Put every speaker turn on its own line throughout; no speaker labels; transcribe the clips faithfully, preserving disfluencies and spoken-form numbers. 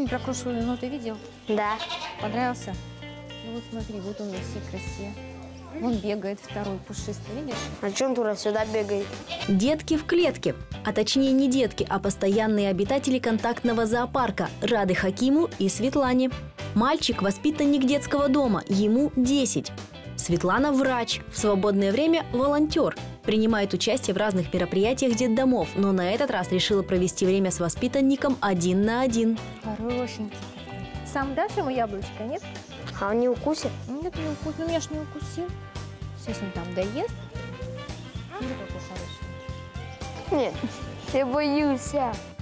Фильм про прошлую вину ты видел?
Да.
Понравился? Ну вот смотри, вот он во всей красе. Он бегает второй пушистый, видишь?
А чем туда-сюда бегает?
Детки в клетке. А точнее не детки, а постоянные обитатели контактного зоопарка рады Хакиму и Светлане. Мальчик – воспитанник детского дома, ему десять. Светлана – врач, в свободное время – волонтер. Принимает участие в разных мероприятиях детдомов, но на этот раз решила провести время с воспитанником один на один.
Хорошенький такой. Сам дашь ему яблочко, нет?
А он не укусит?
Нет, не укусил. Ну, меня ж не укусил. Сейчас он там доест. Смотри, какой хороший.
Нет, я боюсь.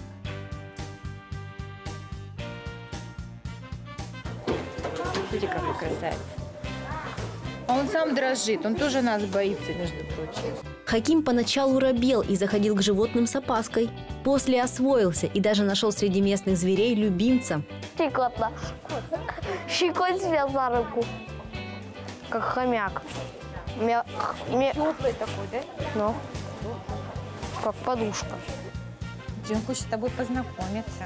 Смотри, какой красавец. А он сам дрожит, он тоже нас боится, между прочим.
Хаким поначалу робел и заходил к животным с опаской. После освоился и даже нашел среди местных зверей любимца.
Щекотно. Щекоть себя за руку. Как хомяк. Мя... Мя...
Теплый такой, да?
Ну, как подушка.
Он хочет с тобой познакомиться.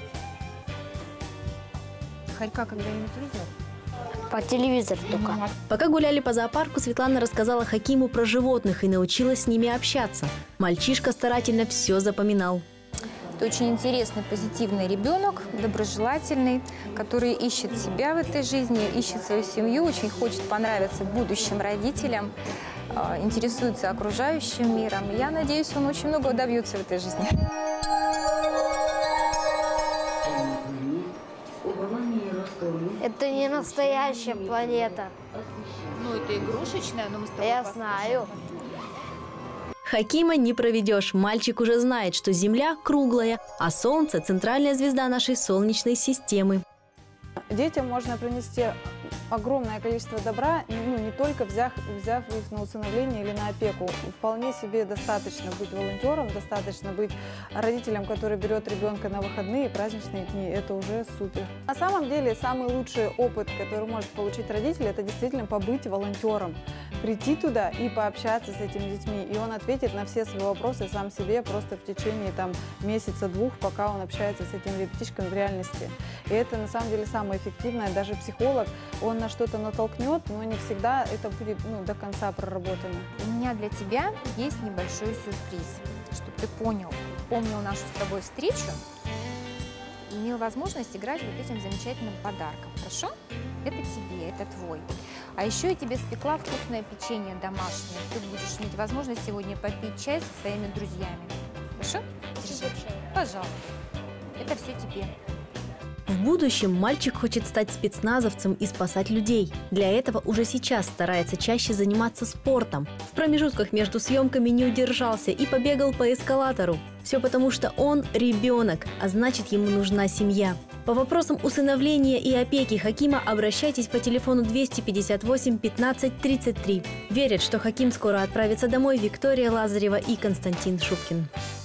Харька когда-нибудь видел?
По телевизору только.
Пока гуляли по зоопарку, Светлана рассказала Хакиму про животных и научилась с ними общаться. Мальчишка старательно все запоминал.
Это очень интересный, позитивный ребенок, доброжелательный, который ищет себя в этой жизни, ищет свою семью, очень хочет понравиться будущим родителям, интересуется окружающим миром. Я надеюсь, он очень много добьется в этой жизни.
Это не настоящая планета.
Ну, это игрушечная, но мы с тобой
Я
послушаем.
знаю.
Хакима не проведешь. Мальчик уже знает, что Земля круглая, а Солнце – центральная звезда нашей Солнечной системы.
Детям можно принести огромное количество добра, ну, не только взяв, взяв их на усыновление или на опеку. Вполне себе достаточно быть волонтером, достаточно быть родителем, который берет ребенка на выходные и праздничные дни. Это уже супер. На самом деле, самый лучший опыт, который может получить родитель, это действительно побыть волонтером. Прийти туда и пообщаться с этими детьми. И он ответит на все свои вопросы сам себе просто в течение там, месяца-двух, пока он общается с этими ребятишками в реальности. И это на самом деле самое эффективное. Даже психолог, он на что-то натолкнет, но не всегда это будет ну, до конца проработано.
У меня для тебя есть небольшой сюрприз, чтобы ты понял, помнил нашу с тобой встречу и имел возможность играть вот этим замечательным подарком. Хорошо? Это тебе, это твой. А еще я тебе спекла вкусное печенье домашнее. Ты будешь иметь возможность сегодня попить чай со своими друзьями. Хорошо? Держи. Пожалуйста. Это все тебе.
В будущем мальчик хочет стать спецназовцем и спасать людей. Для этого уже сейчас старается чаще заниматься спортом. В промежутках между съемками не удержался и побегал по эскалатору. Все потому, что он ребенок, а значит, ему нужна семья. По вопросам усыновления и опеки Хакима обращайтесь по телефону двести пятьдесят восемь пятнадцать тридцать три. Верят, что Хаким скоро отправится домой Виктория Лазарева и Константин Шубкин.